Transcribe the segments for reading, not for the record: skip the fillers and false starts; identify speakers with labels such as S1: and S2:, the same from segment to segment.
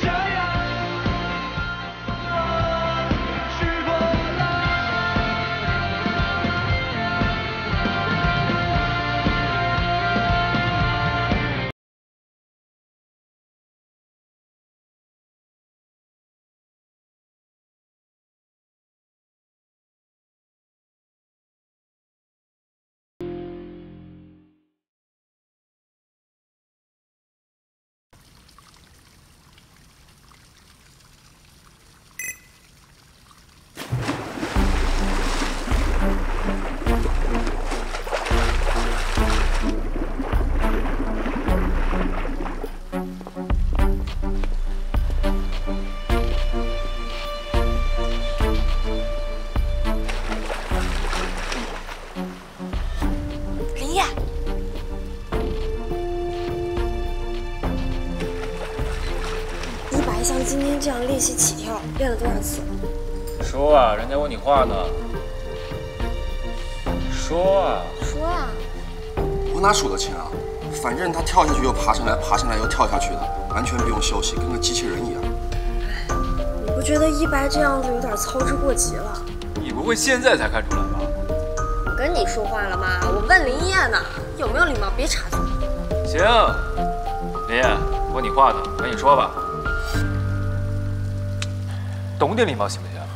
S1: 今天这样练习起跳，练了多少次？
S2: 说啊，人家问你话呢。说啊。
S1: 说啊。
S3: 我哪数得清啊？反正他跳下去又爬上来，爬上来又跳下去的，完全不用休息，跟个机器人一样。
S1: 哎，你不觉得一白这样子有点操之过急了？
S2: 你不会现在才看出来吧？
S1: 我跟你说话了吗？我问林烨呢，有没有礼貌？别插嘴。
S2: 行，林烨，问你话呢，赶紧说吧。 懂点礼貌行不行？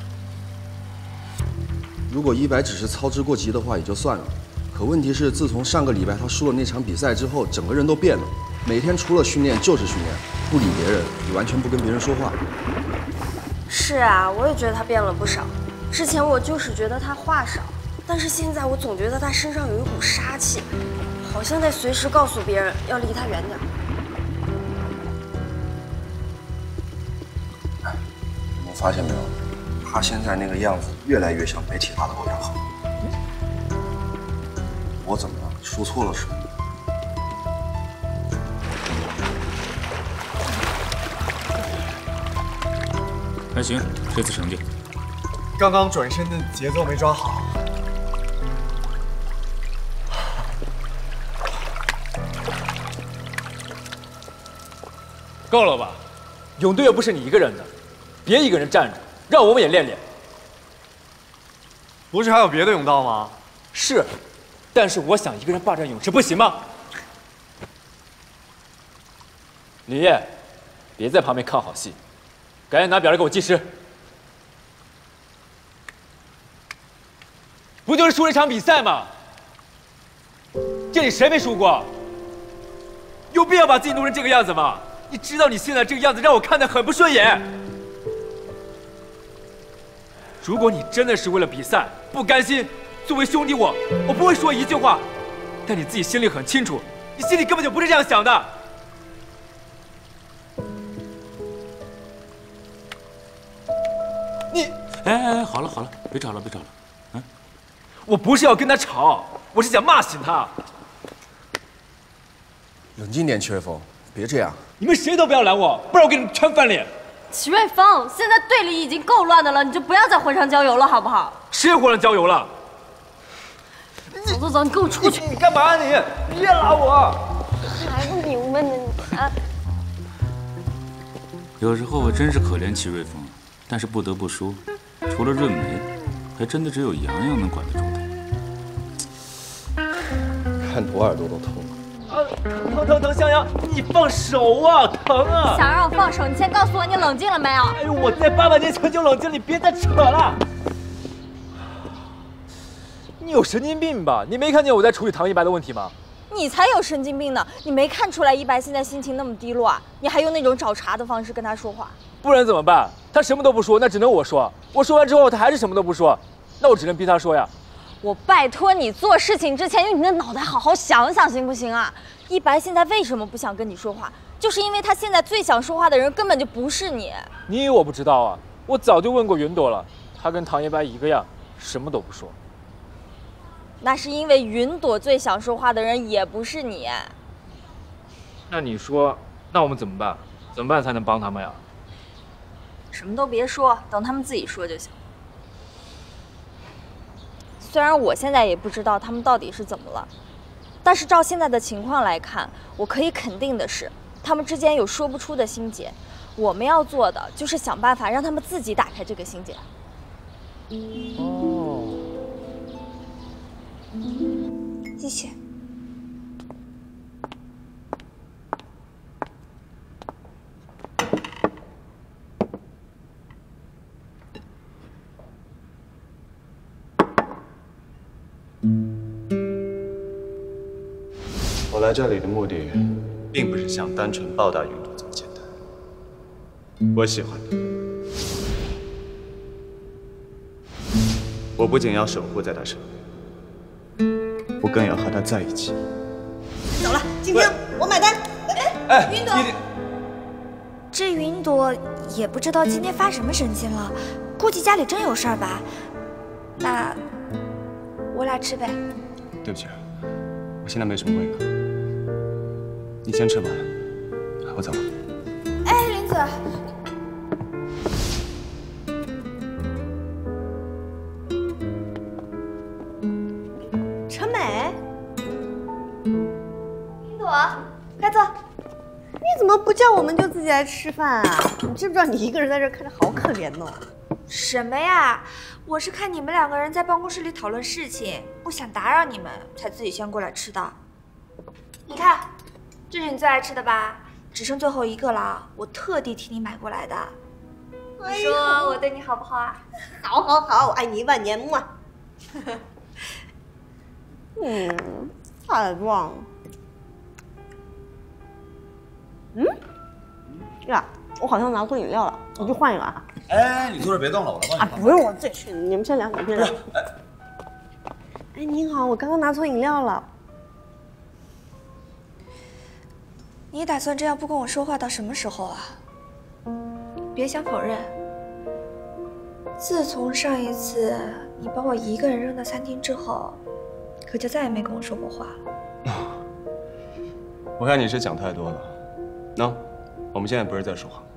S3: 如果一白只是操之过急的话也就算了，可问题是，自从上个礼拜他输了那场比赛之后，整个人都变了，每天除了训练就是训练，不理别人，也完全不跟别人说话。
S1: 是啊，我也觉得他变了不少。之前我就是觉得他话少，但是现在我总觉得他身上有一股杀气，好像在随时告诉别人要离他远点。
S3: 发现没有，他现在那个样子越来越像媒体打的欧阳浩。我怎么了？说错了是吗？
S4: 还行，这次成绩。
S5: 刚刚转身的节奏没抓好。
S2: 够了吧？泳队又不是你一个人的。 别一个人站着，让我们也练练。
S5: 不是还有别的泳道吗？
S2: 是，但是我想一个人霸占泳池不行吗？李烨，别在旁边看好戏，赶紧拿表来给我计时。不就是输了一场比赛吗？这里谁没输过？有必要把自己弄成这个样子吗？你知道你现在这个样子让我看得很不顺眼。 如果你真的是为了比赛不甘心，作为兄弟我不会说一句话，但你自己心里很清楚，你心里根本就不是这样想的。你，
S4: 哎，好了好了，别吵了别吵了，嗯，
S2: 我不是要跟他吵，我是想骂醒他。
S3: 冷静点，曲瑞峰，别这样。
S2: 你们谁都不要拦我，不然我给你们全翻脸。
S1: 齐瑞峰，现在队里已经够乱的了，你就不要再火上浇油了，好不好？
S2: 谁火上浇油了？
S1: 走走走，你跟我出去！
S2: 你干嘛啊你？别拉我！
S1: 还不明白呢你啊！
S4: 有时候我真是可怜齐瑞峰，但是不得不说，除了润梅，还真的只有洋洋能管得住他。
S3: 看我耳朵都痛了。
S2: 疼！向阳，你放手啊！疼啊！
S1: 想让我放手，你先告诉我你冷静了没有？
S2: 哎呦，我在800年前就冷静，你别再扯了。你有神经病吧？你没看见我在处理唐一白的问题吗？
S1: 你才有神经病呢！你没看出来一白现在心情那么低落啊？你还用那种找茬的方式跟他说话？
S2: 不然怎么办？他什么都不说，那只能我说。我说完之后，他还是什么都不说，那我只能逼他说呀。
S1: 我拜托你做事情之前用你的脑袋好好想想，行不行啊？一白现在为什么不想跟你说话？就是因为他现在最想说话的人根本就不是你。
S2: 你以为我不知道啊？我早就问过云朵了，他跟唐一白一个样，什么都不说。
S1: 那是因为云朵最想说话的人也不是你。
S2: 那你说，那我们怎么办？怎么办才能帮他们呀？
S1: 什么都别说，等他们自己说就行。 虽然我现在也不知道他们到底是怎么了，但是照现在的情况来看，我可以肯定的是，他们之间有说不出的心结。
S6: 我们要做的就是想办法让他们自己打开这个心结。
S2: 哦，
S6: 谢谢。
S7: 我来这里的目的，并不是想单纯报答云朵这么简单。我喜欢他，我不仅要守护在他身边，我更要和他在一起。
S8: 走了，今天我买单。
S2: 哎，
S6: 云朵，这云朵也不知道今天发什么神经了，估计家里真有事儿吧。那我俩吃呗。
S7: 对不起，我现在没什么胃口，你先吃吧，我走了。
S6: 哎，林子，
S8: 陈美，
S6: 云朵，快坐。
S8: 你怎么不叫我们就自己来吃饭啊？你知不知道你一个人在这看着好可怜哦？
S6: 什么呀？我是看你们两个人在办公室里讨论事情，不想打扰你们，才自己先过来吃的。你看，这是你最爱吃的吧？只剩最后一个了，我特地替你买过来的。你说我对你好不好啊？
S8: 好，好，好，我爱你10000年嘛。太棒了。呀，我好像拿错饮料了，我去换一个啊。
S9: 哎，你坐这别动了，我来帮你
S8: 啊，不用，我自己去。你们先聊，你们先聊。哎，您好，我刚刚拿错饮料了。
S6: 你打算这样不跟我说话到什么时候啊？别想否认，自从上一次你把我一个人扔到餐厅之后，可就再也没跟我说过话了。
S7: 我看你是想太多了。喏，我们现在不是在说话。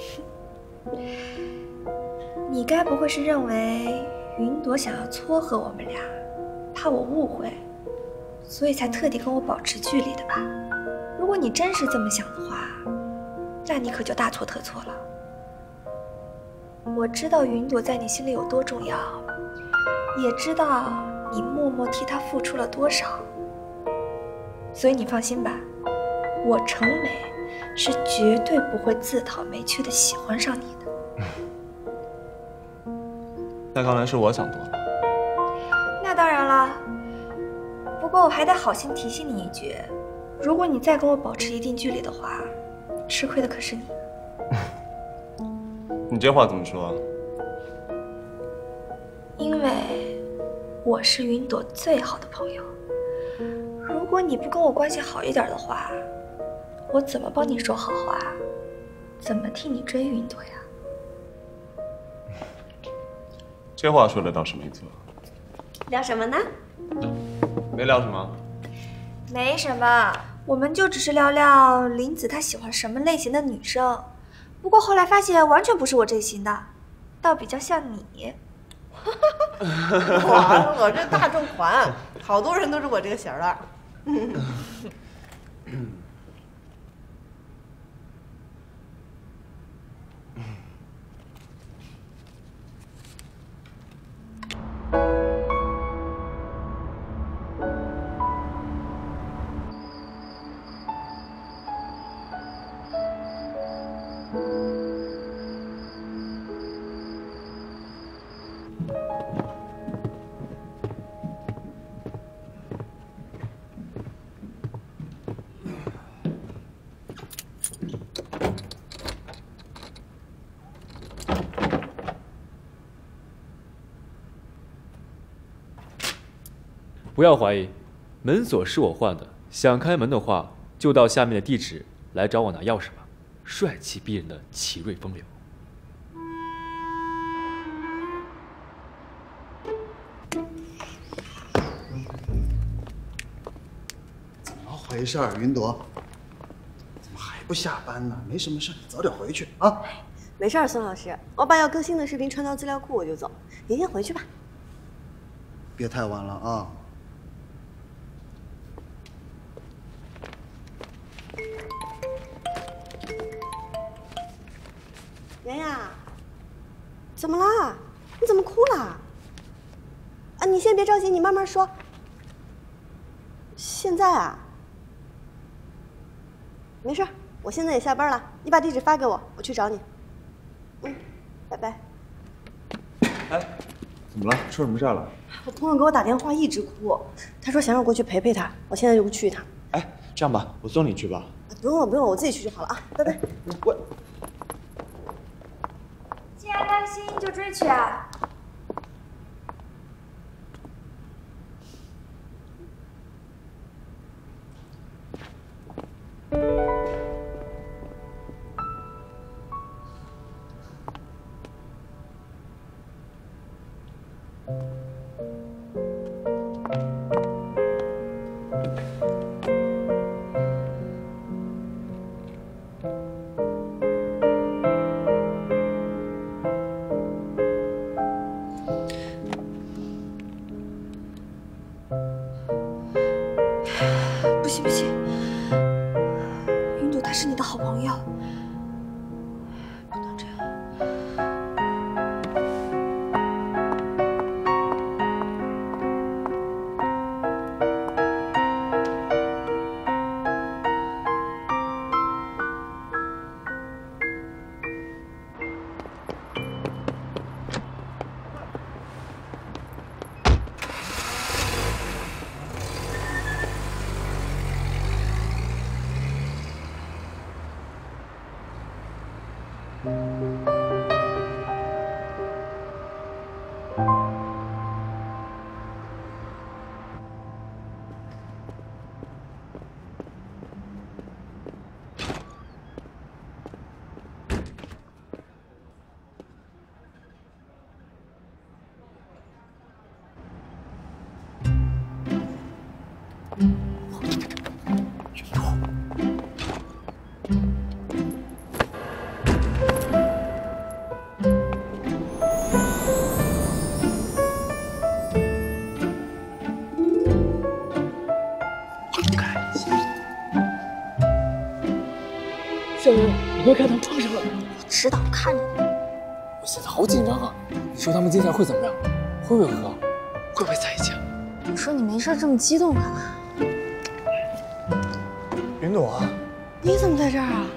S6: 你该不会是认为云朵想要撮合我们俩，怕我误会，所以才特地跟我保持距离的吧？如果你真是这么想的话，那你可就大错特错了。我知道云朵在你心里有多重要，也知道你默默替她付出了多少，所以你放心吧，我程美是绝对不会自讨没趣的喜欢上你的。
S7: 那看来是我想多了。
S6: 那当然了，不过我还得好心提醒你一句，如果你再跟我保持一定距离的话，吃亏的可是你。
S7: 你这话怎么说啊？
S6: 因为我是云朵最好的朋友，如果你不跟我关系好一点的话，我怎么帮你说好话？怎么替你追云朵呀？
S7: 这话说的倒是没错。
S8: 聊什么呢？
S7: 没聊什么。
S6: 没什么，我们就只是聊聊林子她喜欢什么类型的女生。不过后来发现完全不是我这型的，倒比较像你。
S8: 我这大众款，好多人都是我这个型的。
S2: 不要怀疑，门锁是我换的。想开门的话，就到下面的地址来找我拿钥匙吧。帅气逼人的奇瑞风流。
S9: 怎么回事儿，云朵？怎么还不下班呢？没什么事，早点回去啊。
S8: 没事儿，孙老师，我把要更新的视频传到资料库我就走。您先回去吧。
S9: 别太晚了啊。
S8: 怎么啦？你怎么哭了？啊，你先别着急，你慢慢说。现在啊，没事，我现在也下班了，你把地址发给我，我去找你。拜拜。
S9: 哎，怎么了？出什么事了？
S8: 我朋友给我打电话，一直哭，他说想让我过去陪陪他，我现在就去一趟。
S5: 哎，这样吧，我送你去吧。
S8: 不用了，不用了，我自己去就好了啊！拜拜。
S5: 我。
S6: 既然担心，就追去啊！不行不行，云朵他是你的好朋友，不能这样。
S2: 小刘，你快看，他们碰上了！
S1: 我知道，看着呢。
S2: 我现在好紧张啊！你说他们接下来会怎么样？会不会和？会不会在一起啊？
S1: 你说你没事这么激动干嘛？
S5: 云朵，
S8: 你怎么在这儿啊？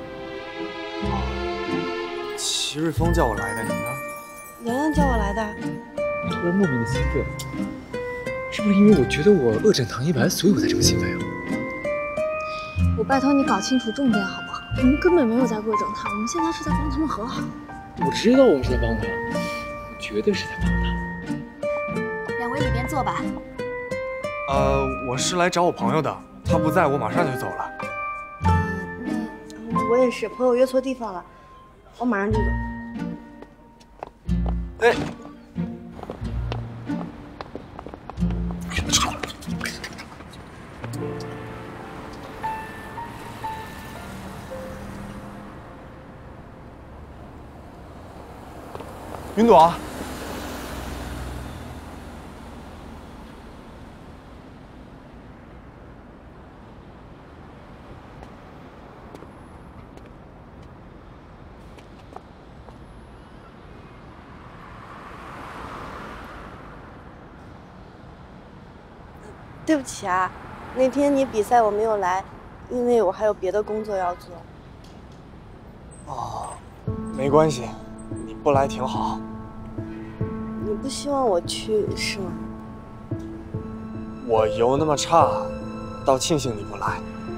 S5: 齐瑞峰叫我来的，你呢？
S8: 洋洋叫我来的。
S2: 突然莫名的兴奋，是不是因为我觉得我恶整唐一白，所以我才这么兴奋呀？
S1: 我拜托你搞清楚重点好不好？我们根本没有在恶整他，我们现在是在帮他们和好。
S2: 我知道我们是在帮他，我绝对是在帮他。
S1: 两位里边坐吧。
S5: 我是来找我朋友的，他不在，我马上就走了。
S8: 我也是，朋友约错地方了，我马上就走。
S5: 哎。云朵，
S8: 对不起啊，那天你比赛我没有来，因为我还有别的工作要做。
S5: 哦，没关系，你不来挺好。
S8: 你不希望我去是吗？
S5: 我游那么差，倒庆幸你不来。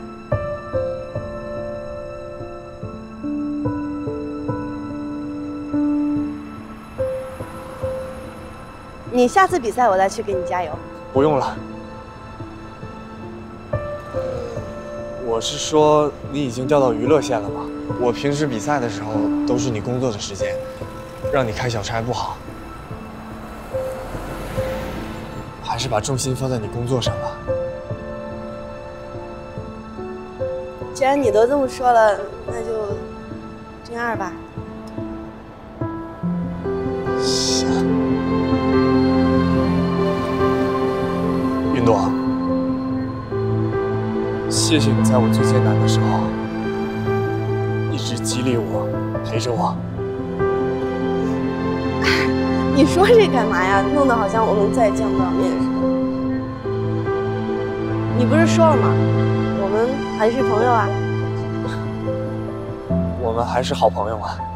S8: 你下次比赛我再去给你加油。
S5: 不用了。我是说，你已经调到娱乐线了吗？我平时比赛的时候都是你工作的时间，让你开小差不好。还是把重心放在你工作上吧。
S8: 既然你都这么说了，那就这样吧。
S5: 行。云朵，谢谢你在我最艰难的时候一直激励我，陪着我。
S8: 你说这干嘛呀？弄得好像我们再也见不到面似的。你不是说了吗？我们还是朋友啊。
S5: 我们还是好朋友啊。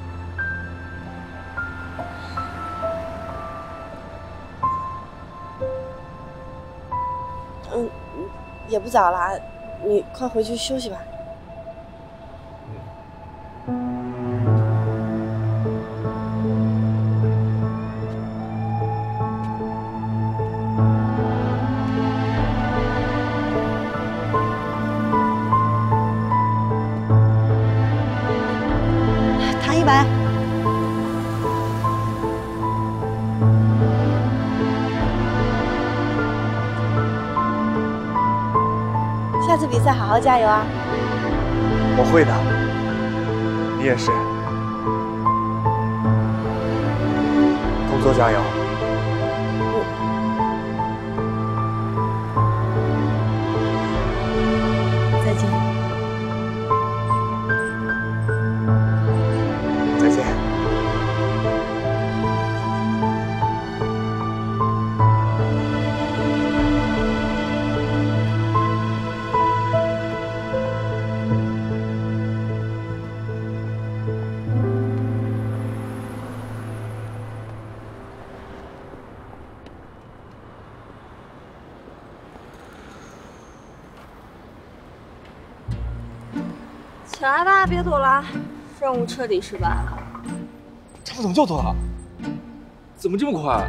S8: 也不早了，你快回去休息吧。谈100。下次比赛好好加油啊！
S5: 我会的，你也是。工作加油。
S8: 再见。
S5: 再见。
S1: 起来吧，别躲了，任务彻底失败了。
S2: 他们怎么就躲了？怎么这么快？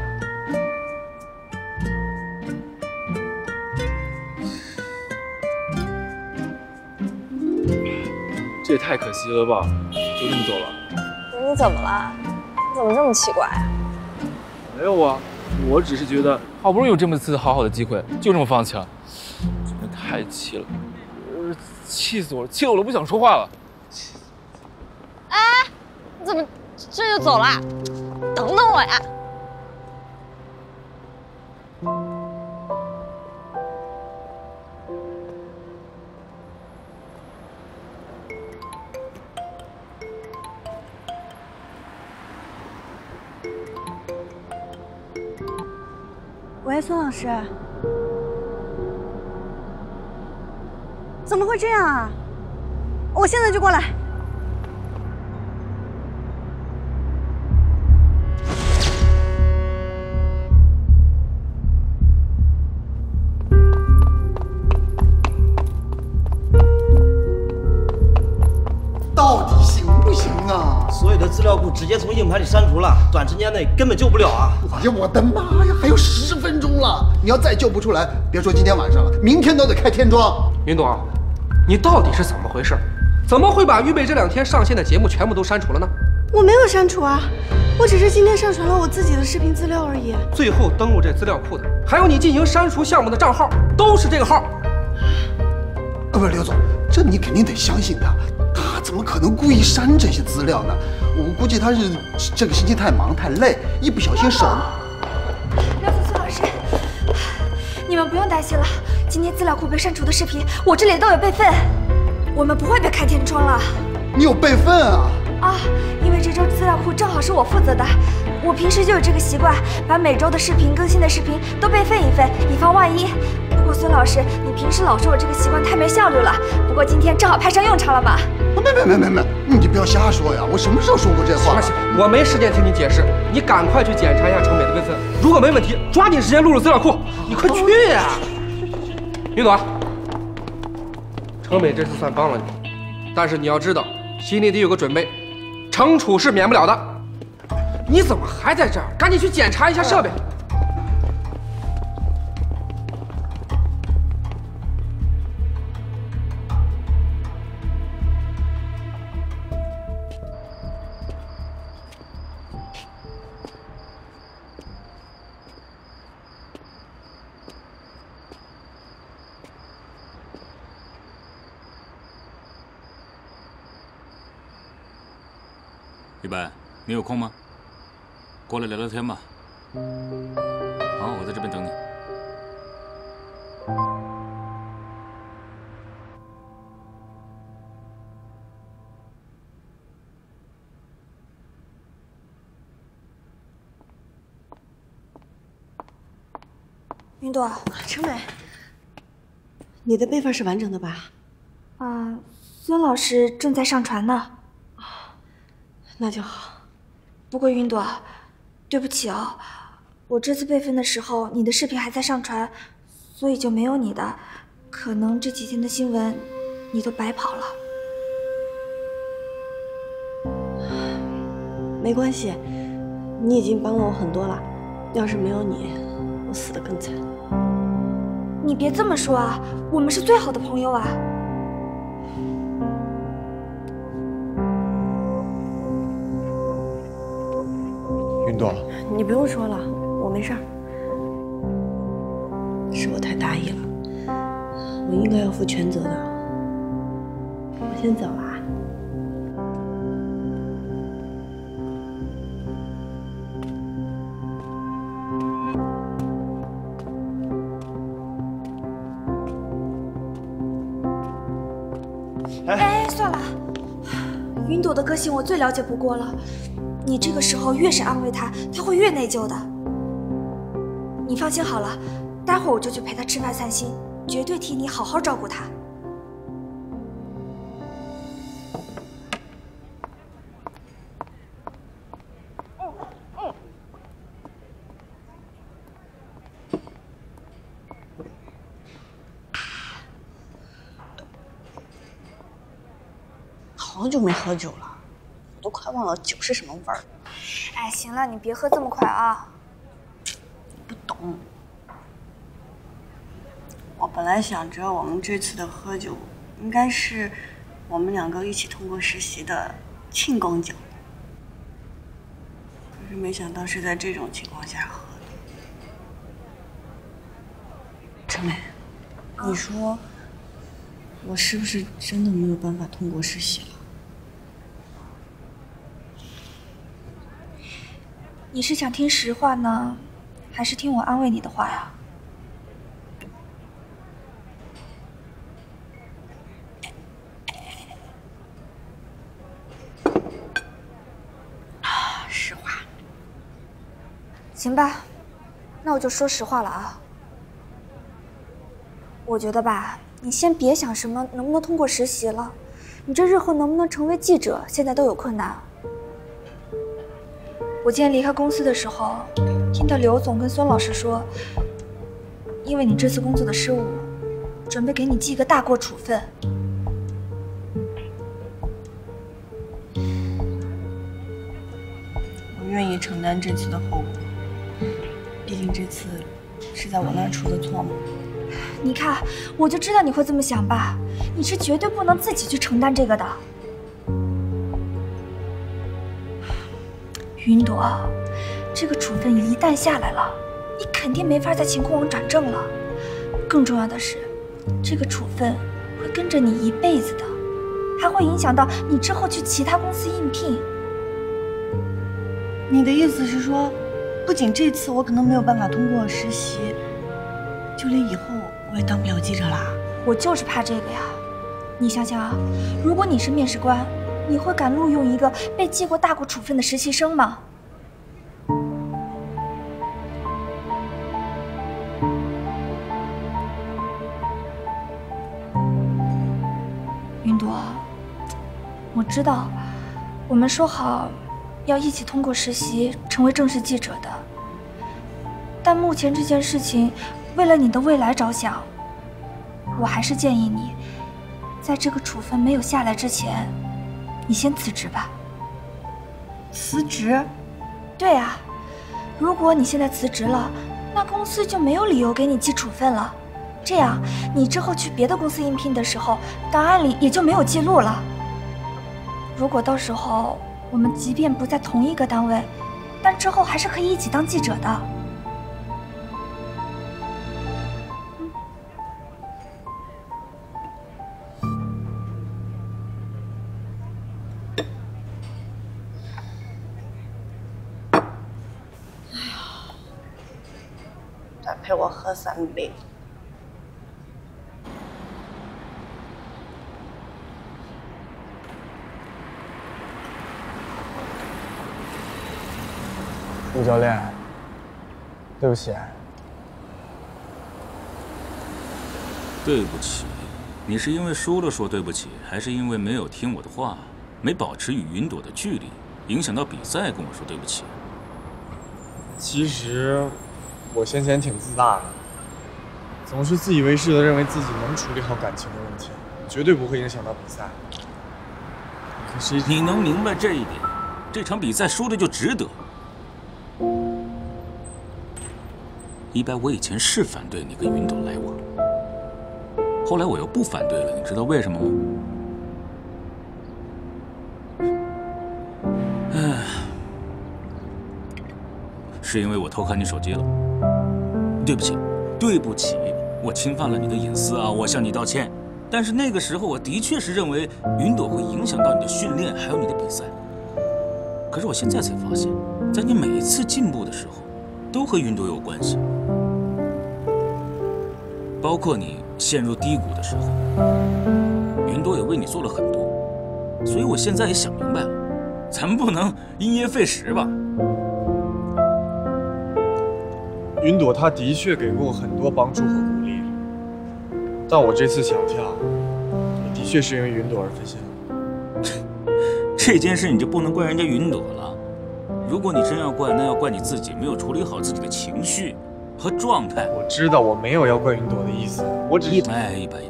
S2: 这也太可惜了吧！就这么走了？
S1: 你怎么了？你怎么这么奇怪啊？
S2: 没有啊，我只是觉得好不容易有这么次好的机会，就这么放弃了，真的太气了。气死我了！气得我都不想说话了。
S1: 哎，你怎么这就走了？等等我呀！
S8: 喂，孙老师。怎么会这样啊？我现在就过来。
S9: 到底行不行啊？
S10: 所有的资料库直接从硬盘里删除了，短时间内根本救不了啊！
S9: 哎呀，我的妈呀，还有10分钟了！你要再救不出来，别说今天晚上了，明天都得开天窗。
S11: 云朵，你到底是怎么回事？怎么会把预备这2天上线的节目全部都删除了呢？
S8: 我没有删除啊，我只是今天上传了我自己的视频资料而已。
S11: 最后登录这资料库的，还有你进行删除项目的账号，都是这个号。
S9: 不是刘总，这你肯定得相信他，他怎么可能故意删这些资料呢？我估计他是这个星期太忙太累，一不小心手。
S6: 廖子孙老师，你们不用担心了，今天资料库被删除的视频，我这里都有备份，我们不会被开天窗了。
S9: 你有备份啊？
S6: 啊，因为这周资料库正好是我负责的，我平时就有这个习惯，把每周的视频更新的视频都备份一份，以防万一。不过孙老师，你平时老说我这个习惯太没效率了，不过今天正好派上用场了嘛。
S9: 没，你就不要瞎说呀！我什么时候说过这话？
S11: 行，我没时间听你解释，你赶快去检查一下程美的备份，如果没问题，抓紧时间录入资料库。你快去呀！云朵，程美这次算帮了你，但是你要知道，心里得有个准备，惩处是免不了的。你怎么还在这儿？赶紧去检查一下设备。
S4: 李白，你有空吗？过来聊聊天吧。好，我在这边等你。
S6: 云朵，
S8: 程美，你的备份是完整的吧？
S6: 孙老师正在上传呢。
S8: 那就好。
S6: 不过云朵，对不起哦，我这次备份的时候，你的视频还在上传，所以就没有你的。可能这几天的新闻，你都白跑了。
S8: 没关系，你已经帮了我很多了。要是没有你，我死得更惨。
S6: 你别这么说啊，我们是最好的朋友啊。
S5: 云朵，
S8: 你不用说了，我没事儿。是我太大意了，我应该要负全责的。我先走了啊。
S6: 哎，算了，云朵的个性我最了解不过了。你这个时候越是安慰她，她会越内疚的。你放心好了，待会儿我就去陪她吃饭散心，绝对替你好好照顾她。
S8: 好久没喝酒了，我都快忘了酒是什么味儿。
S6: 哎，行了，你别喝这么快啊。
S8: 不懂。我本来想着我们这次的喝酒，应该是我们两个一起通过实习的庆功酒，可是没想到是在这种情况下喝的。程美，你说我是不是真的没有办法通过实习了？
S6: 你是想听实话呢，还是听我安慰你的话呀？
S8: 实话。
S6: 行吧，那我就说实话了啊。我觉得吧，你先别想什么能不能通过实习了，你这日后能不能成为记者，现在都有困难。我今天离开公司的时候，听到刘总跟孙老师说，因为你这次工作的失误，准备给你记个大过处分。
S8: 我愿意承担这次的后果，毕竟这次是在我那儿出的错嘛。
S6: 你看，我就知道你会这么想吧，你是绝对不能自己去承担这个的。云朵，这个处分一旦下来了，你肯定没法在晴空网转正了。更重要的是，这个处分会跟着你一辈子的，还会影响到你之后去其他公司应聘。
S8: 你的意思是说，不仅这次我可能没有办法通过实习，就连以后我也当不了记者啦？
S6: 我就是怕这个呀。你想想啊，如果你是面试官，你会敢录用一个被记过大过处分的实习生吗？云朵，我知道，我们说好要一起通过实习，成为正式记者的。但目前这件事情，为了你的未来着想，我还是建议你，在这个处分没有下来之前，你先辞职吧。
S8: 辞职？
S6: 对啊，如果你现在辞职了，那公司就没有理由给你记处分了。这样，你之后去别的公司应聘的时候，档案里也就没有记录了。如果到时候我们即便不在同一个单位，但之后还是可以一起当记者的。
S8: 再陪我喝3杯。
S5: 陆教练，对不起，
S4: 对不起，你是因为输了说对不起，还是因为没有听我的话，没保持与云朵的距离，影响到比赛跟我说对不起？
S5: 其实，我先前挺自大的，总是自以为是的认为自己能处理好感情的问题，绝对不会影响到比赛。可是，
S4: 你能明白这一点，这场比赛输了就值得。一白，我以前是反对你跟云朵来往。 后来我又不反对了，你知道为什么吗？唉，是因为我偷看你手机了。对不起，对不起，我侵犯了你的隐私啊，我向你道歉。但是那个时候我的确是认为云朵会影响到你的训练，还有你的比赛。可是我现在才发现，在你每一次进步的时候，都和云朵有关系，包括你 陷入低谷的时候，云朵也为你做了很多，所以我现在也想明白了，咱们不能因噎废食吧。
S5: 云朵她的确给过我很多帮助和鼓励，但我这次想跳，也的确是因为云朵而分心了。
S4: 这件事你就不能怪人家云朵了，如果你真要怪，那要怪你自己没有处理好自己的情绪 和状态。
S5: 我知道我没有要怪云朵的意思，我只是……
S4: 一百，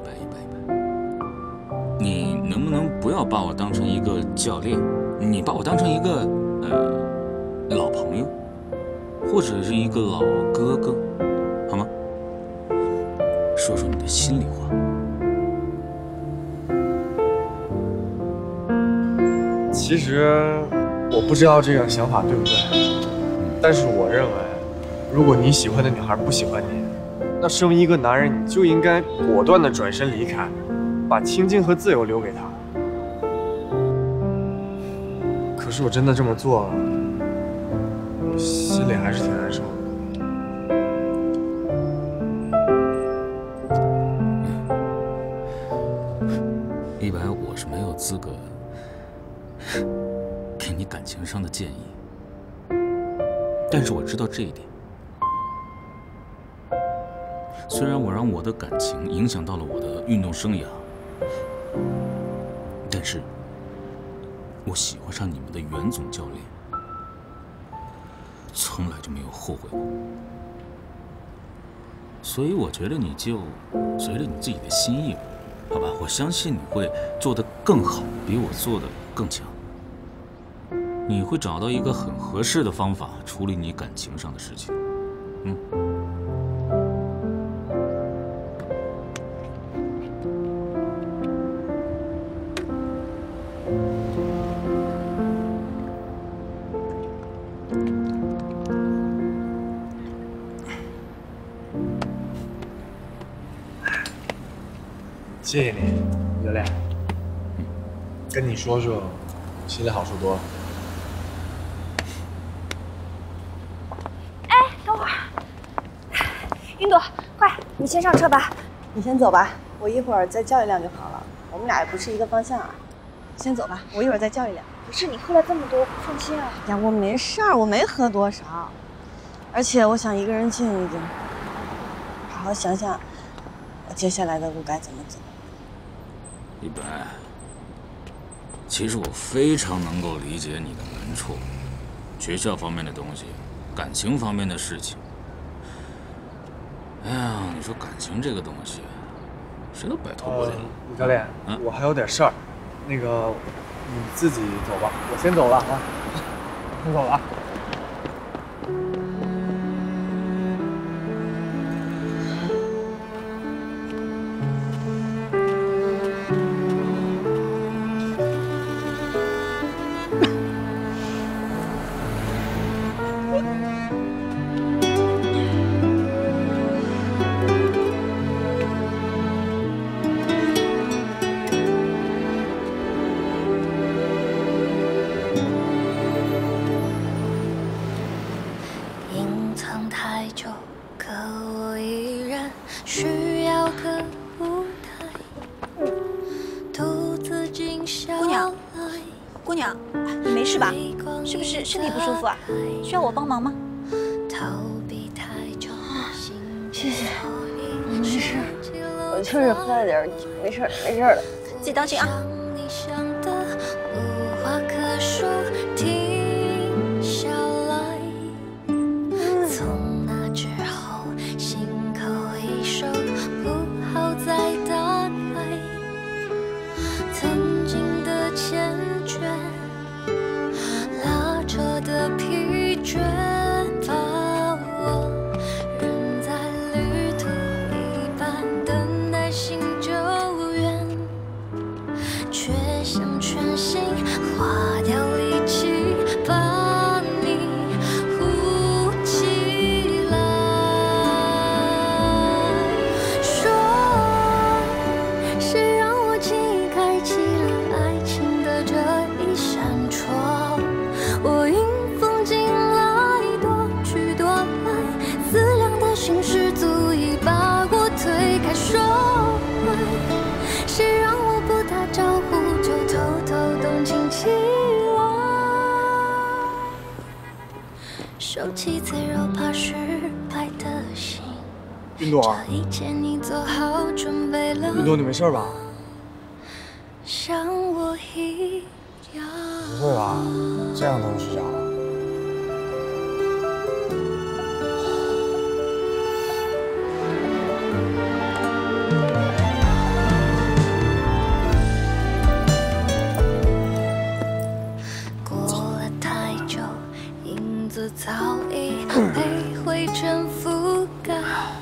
S4: 你能不能不要把我当成一个教练？你把我当成一个老朋友，或者是一个老哥哥，好吗？说说你的心里话。
S5: 其实我不知道这个想法对不对，但是我认为， 如果你喜欢的女孩不喜欢你，那身为一个男人，你就应该果断地转身离开，把清静和自由留给她。可是我真的这么做了，我心里还是挺难受的。
S4: 一白，我是没有资格给你感情上的建议，但是我知道这一点。 虽然我让我的感情影响到了我的运动生涯，但是我喜欢上你们的袁总教练，从来就没有后悔过。所以我觉得你就随着你自己的心意吧，好吧？我相信你会做得更好，比我做得更强。你会找到一个很合适的方法处理你感情上的事情，嗯。
S5: 谢谢你，教练。跟你说说，心里好受多了。
S6: 哎，等会儿，云朵，快，你先上车吧。
S8: 你先走吧，我一会儿再叫一辆就好了。我们俩也不是一个方向啊。先走吧，我一会儿再叫一辆。
S6: 不是你喝了这么多，我不放心啊。
S8: 呀，我没事儿，我没喝多少，而且我想一个人静一静，好好想想我接下来的路该怎么走。
S4: 一白，其实我非常能够理解你的难处，学校方面的东西，感情方面的事情。哎呀，你说感情这个东西，谁都摆脱不了。
S5: 李教练，我还有点事儿，那个你自己走吧，我先走了啊，先走了啊。
S6: 身体不舒服啊？需要我帮忙吗？
S8: 谢谢，我没事，我去。 确实喝了点，没事没事的，自己当心啊。
S5: 云朵，云朵，你没事吧？不会吧？这样都能睡着了？
S12: 早已被灰尘覆盖。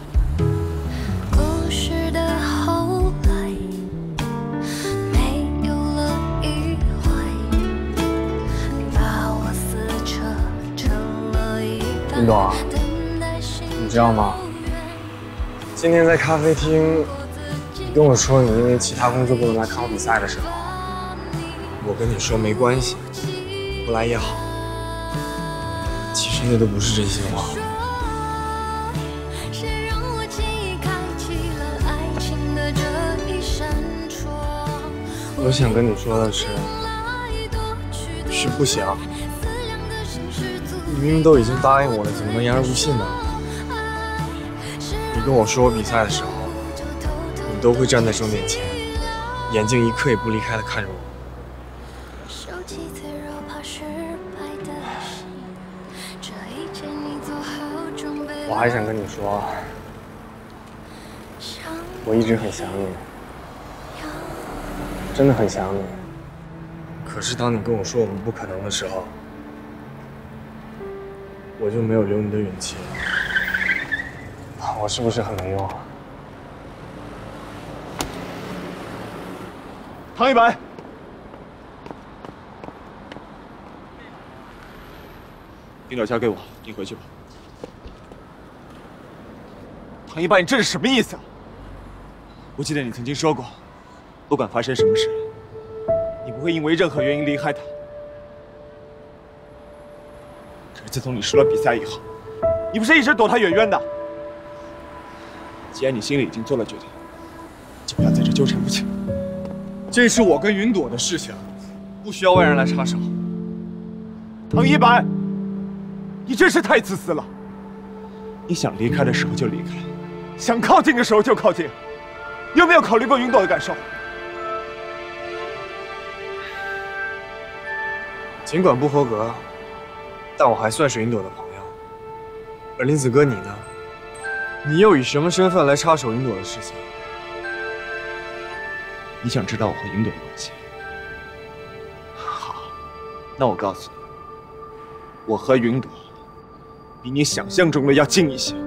S12: 故事的后来，没有了意外，把我撕扯成了一半。
S5: 云朵，你知道吗？今天在咖啡厅，你跟我说你因为其他工作不能来看我比赛的时候，我跟你说没关系，不来也好。 其实那都不是真心话。我想跟你说的是不行。你明明都已经答应我了，怎么能言而无信呢？你跟我说我比赛的时候，你都会站在终点前，眼睛一刻也不离开的看着我。 我还想跟你说，我一直很想你，真的很想你。可是当你跟我说我们不可能的时候，我就没有留你的勇气。我是不是很没用啊？
S7: 唐一白，领导交给我，你回去吧。 唐一白，你这是什么意思啊？我记得你曾经说过，不管发生什么事，你不会因为任何原因离开他。可是自从你输了比赛以后，你不是一直躲他远远的？既然你心里已经做了决定，就不要在这纠缠不清。
S5: 这是我跟云朵的事情，不需要外人来插手。
S7: 唐一白，你真是太自私了！你想离开的时候就离开。 想靠近的时候就靠近，你有没有考虑过云朵的感受？
S5: 尽管不合格，但我还算是云朵的朋友。而林子哥你呢？你又以什么身份来插手云朵的事情？
S7: 你想知道我和云朵的关系？好，那我告诉你，我和云朵比你想象中的要近一些。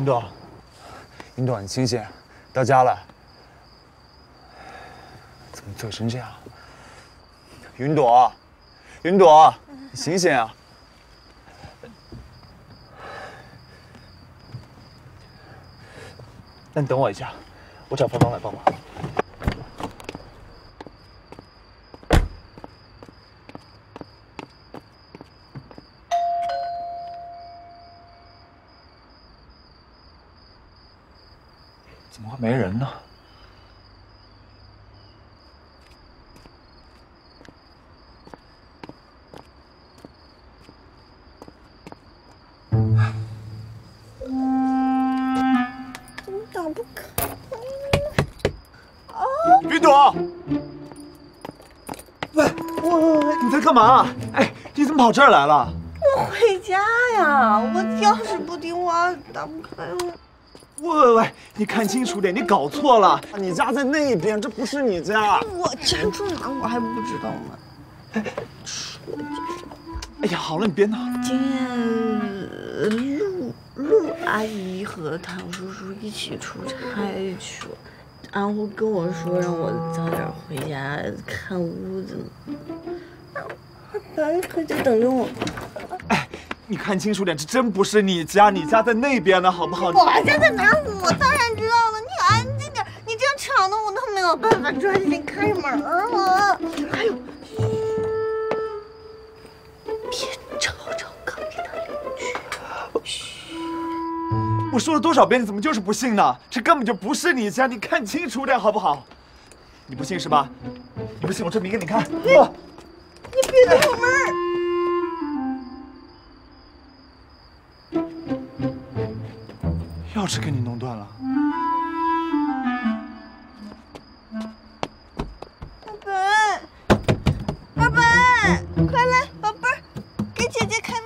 S5: 云朵，云朵，你醒醒，到家了。怎么醉成这样？云朵，云朵，你醒醒啊！那你等我一下，我找芳芳来帮忙。怎么会没人呢？
S8: 打不开。
S7: 云朵，喂，你在干嘛？哎，你怎么跑这儿来了？
S8: 我回家呀，我钥匙不听话，打不开了。
S7: 喂，你看清楚点，你搞错了，你家在那边，这不是你家。
S8: 我家住哪我还不知道呢。
S7: 哎呀，好了，你别闹。
S8: 今天陆阿姨和唐叔叔一起出差去了，然后跟我说让我早点回家看屋子呢。白可就等着我。
S7: 哎，你看清楚点，这真不是你家，你家在那边呢，好不好？
S8: 我家在哪儿？我当然知道了。你安静点，你这样吵得我都没有办法专心开门了。还有，别吵隔壁的邻居。嘘。
S7: 我说了多少遍，你怎么就是不信呢？这根本就不是你家，你看清楚点好不好？你不信是吧？你不信，我证明给你看。
S8: 你别开门！
S7: 钥匙给你弄断了。
S8: 二本，快来，宝贝儿，给姐姐开门。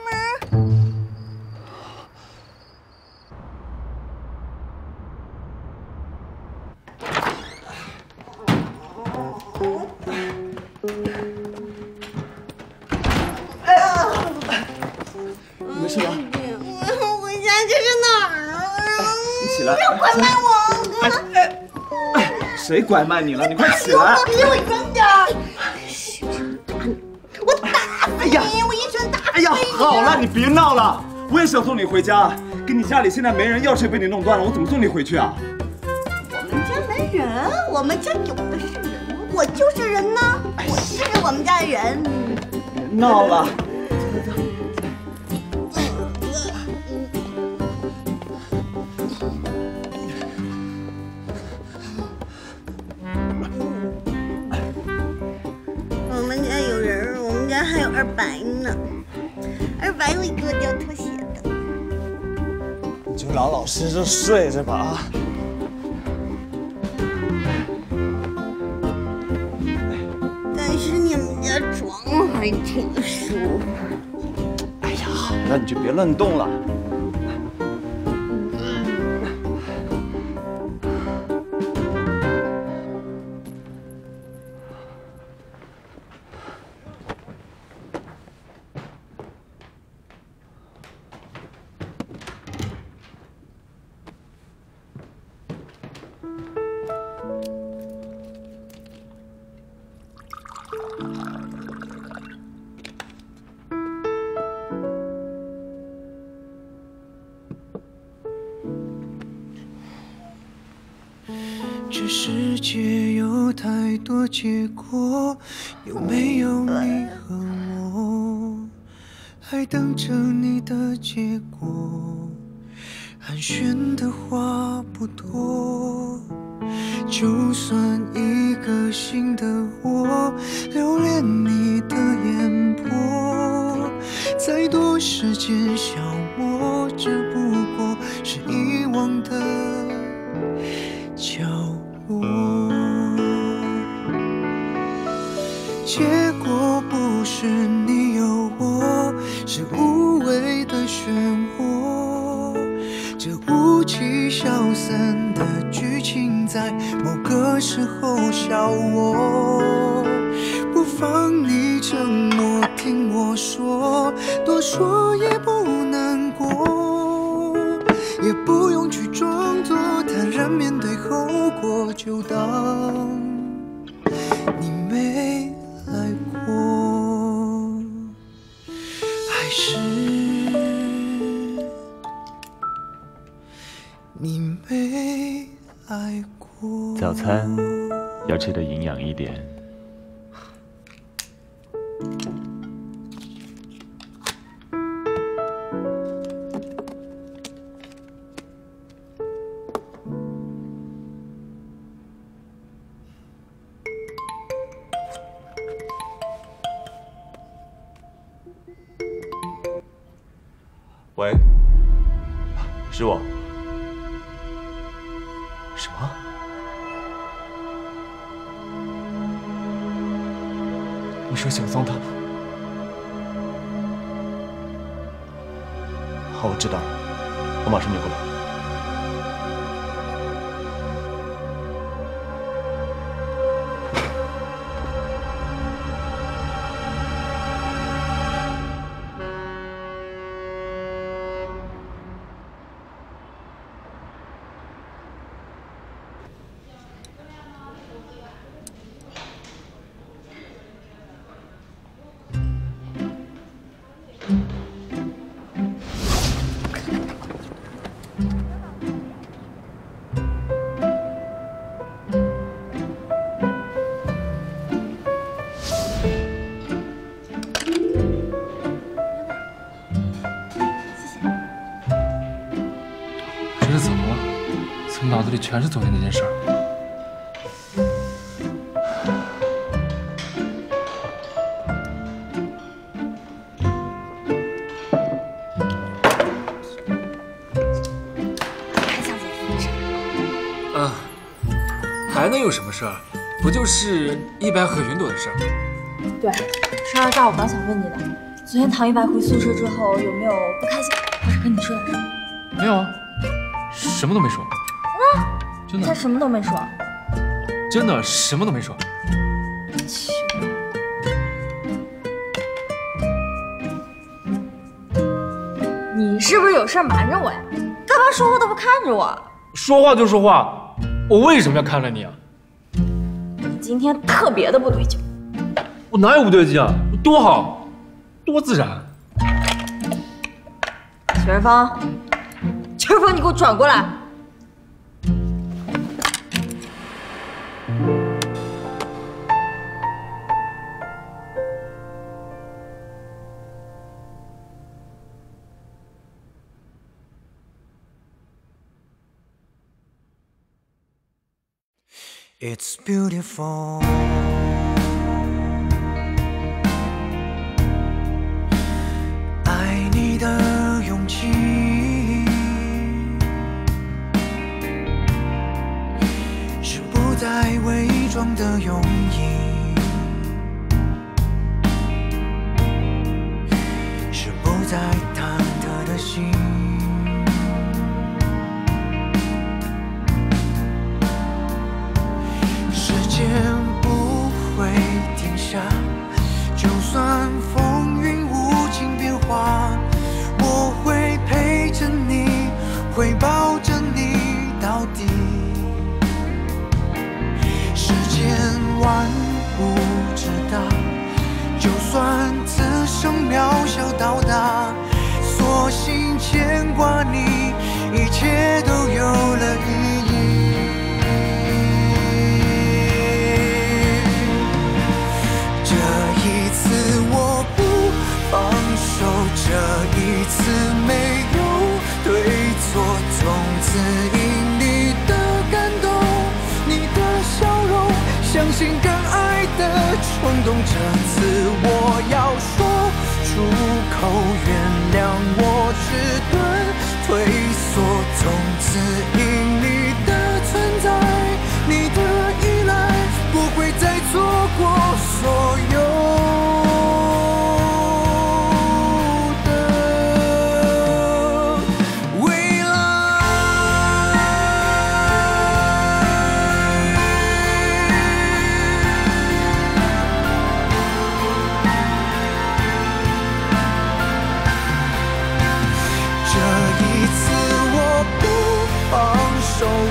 S7: 没事吧？
S8: 我回家这是哪儿啊？
S7: 你起来！
S8: 不要拐卖我！
S7: 谁拐卖你了？你快起来！
S8: 离我远点！我打死你！我一拳打死你！
S7: 哎呀，好了，你别闹了。我也想送你回家，跟你家里现在没人，钥匙也被你弄断了，我怎么送你回去啊？
S8: 我们家没人，我们家有的是人，我就是人呢，我是我们家人。
S7: 闹了。
S8: 我们家有人，我们家还有二白呢。二白会给我掉拖鞋的。
S7: 你就老老实实睡着吧啊！
S8: 但是你们家床还挺舒服。
S7: 哎呀，好了，你就别乱动了。
S13: 这世界有太多结果，有没有你和我？还等着你的结果。寒暄的话不多，就算一个新的我留恋你的眼波，再多时间消磨，只不过是遗忘的角落。结果不是你有我，是无谓的漩涡。这无期消散的剧情，在某个时候笑我。不妨你沉默，听我说，多说也不难过，也不用然面对后果，就当你没来过，还是你没爱过。
S14: 早餐要吃的营养一点。喂，是我。什么？你说小桑他？好，我知道了，我马上就过来。
S2: 这是怎么了？怎么脑子里全是昨天那件事儿？
S1: 还想怎么啥？
S2: 啊，还能有什么事儿？不就是一白和云朵的事儿？
S6: 对，12大我刚想问你的，昨天唐一白回宿舍之后有没有不开心，或者跟你说点什么？
S2: 没有啊，什么都没说。真的？
S6: 他什么都没说。
S2: 真的什么都没说。
S6: 你是不是有事瞒着我呀？干嘛说话都不看着我？
S2: 说话就说话，我为什么要看着你啊？
S6: 你今天特别的不对劲。
S2: 我哪有不对劲啊？多好，多自然。
S6: 曲儿峰，曲儿峰，你给我转过来。
S13: It's beautiful. 爱你的勇气，是不再伪装的勇毅，是不再忐忑的心。时间不会停下，就算风云无情变化，我会陪着你，会抱着你到底。世间万物之大，就算此生渺小到达，索性牵挂你，一切都有了意义。放手，这一次没有对错，从此因你的感动，你的笑容，相信更爱的冲动。这次我要说出口，原谅我迟钝退缩，从此因你的存在，你的依赖，不会再错过所有。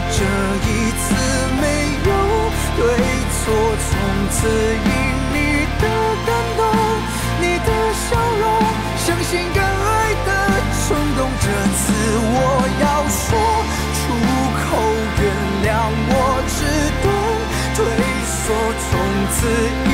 S13: 这一次没有对错，从此因你的感动，你的笑容，相信敢爱的冲动。这次我要说出口，原谅我只懂退缩，从此。